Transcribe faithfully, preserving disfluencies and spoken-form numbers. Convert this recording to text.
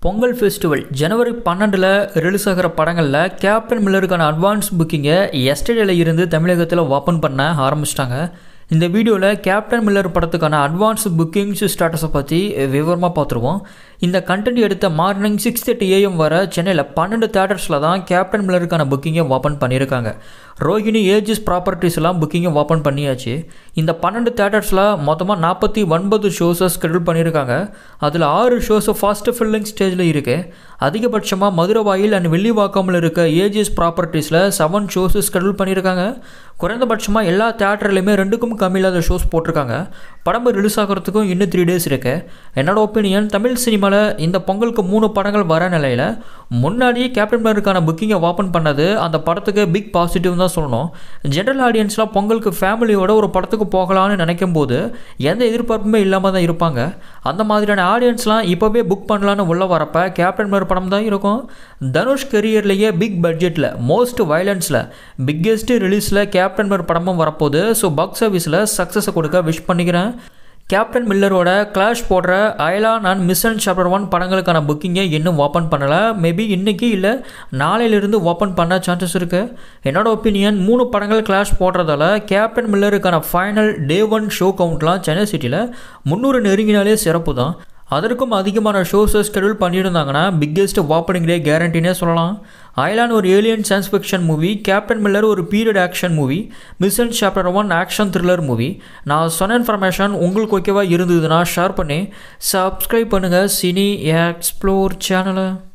Pongal festival ஜனவரி பன்னெண்டில் release ஆகிற படங்களில் கேப்டன் மில்லருக்கான அட்வான்ஸ் புக்கிங்கை எஸ்டர்டேல இருந்து தமிழகத்தில் ஓப்பன் பண்ண ஆரம்பிச்சிட்டாங்க. இந்த வீடியோவில் கேப்டன் மில்லர் படத்துக்கான அட்வான்ஸ் புக்கிங்ஸ் ஸ்டேட்டஸை பற்றி விவரமாக பார்த்துருவோம். இந்த கண்டென்ட் எடுத்த மார்னிங் சிக்ஸ் தேர்ட்டி ஏஎம் வர சென்னையில் பன்னெண்டு தேட்டர்ஸில் தான் கேப்டன் மில்லருக்கான புக்கிங்கை ஓப்பன் பண்ணியிருக்காங்க. ரோஹிணி ஏஜிஸ் ப்ராப்பர்ட்டிஸ்லாம் புக்கிங்கை ஓப்பன் பண்ணியாச்சு. இந்த பன்னெண்டு தேட்டர்ஸில் மொத்தமாக நாற்பத்தி ஒன்பது ஷோஸை ஸ்கெடியூல் பண்ணியிருக்காங்க. அதில் ஆறு ஷோஸு ஃபாஸ்ட் ஃபில்லிங் ஸ்டேஜில் இருக்குது. அதிகபட்சமாக மதுரவாயில் அண்ட் வெள்ளிவாக்கமில் இருக்க ஏஜிஎஸ் ப்ராப்பர்ட்டிஸில் செவன் ஷோஸு ஸ்கெடியூல் பண்ணியிருக்காங்க. குறைந்தபட்சமாக எல்லா தேட்டர்லையுமே ரெண்டுக்கும் கம்மியில்லாத ஷோஸ் போட்டிருக்காங்க. படம் ரிலீஸ் ஆகிறதுக்கும் இன்னும் த்ரீ டேஸ் இருக்குது. என்னோட ஒப்பீனியன், தமிழ் சினிமாவில் இந்த பொங்கலுக்கு மூணு படங்கள் வர நிலையில் முன்னாடியே கேப்டன் மில்லருக்கான புக்கிங்கை ஓப்பன் பண்ணது அந்த படத்துக்கு பிக் பாசிட்டிவ் தான் சொல்லணும். ஜென்ரல் ஆடியன்ஸ்லாம் பொங்கலுக்கு ஃபேமிலியோட ஒரு படத்துக்கு போகலான்னு நினைக்கும் போது எந்த எதிர்பார்ப்புமே இல்லாமல் தான் இருப்பாங்க. அந்த மாதிரியான ஆடியன்ஸ்லாம் இப்போவே புக் பண்ணலான்னு உள்ள வரப்போ கேப்டன் மில்லர் படம் தான் இருக்கும். தனுஷ் கரியர்லேயே பிக் பட்ஜெட்டில் மோஸ்ட் வயலன்ஸில் பிக்கெஸ்ட் ரிலீஸில் கேப்டன் மில்லர் படமும் வரப்போகுது. ஸோ பாக்ஸ் ஆஃபீஸில் சக்ஸஸை கொடுக்க விஷ் பண்ணிக்கிறேன். கேப்டன் மில்லரோட கிளாஷ் போடுற Ayalaan and Mission Chapter One படங்களுக்கான புக்கிங்கை இன்னும் ஓப்பன் பண்ணலை. மேபி இன்றைக்கி இல்லை நாளையிலிருந்து ஓப்பன் பண்ண சான்சஸ் இருக்குது. என்னோட ஒப்பீனியன், மூணு படங்கள் கிளாஷ் போடுறதால கேப்டன் மில்லருக்கான ஃபைனல் டே ஒன் ஷோ கவுண்ட்லாம் சென்னை சிட்டியில் முந்நூறு நெருங்கினாலே சிறப்பு தான். அதற்கும் அதிகமான ஷோஸை ஸ்கெடியூல் பண்ணியிருந்தாங்கன்னா பிக்கெஸ்ட் ஓப்பனிங் டே கேரண்டினே சொல்லலாம். அயலான் ஒரு alien science fiction movie, Captain Miller ஒரு period action movie, Mission Chapter One action thriller movie. நான் சொன்ன இன்ஃபர்மேஷன் உங்களுக்கு ஓகேவா இருந்ததுன்னா ஷேர் பண்ணி சப்ஸ்கிரைப் பண்ணுங்கள் சினி எக்ஸ்ப்ளோர் சேனலை.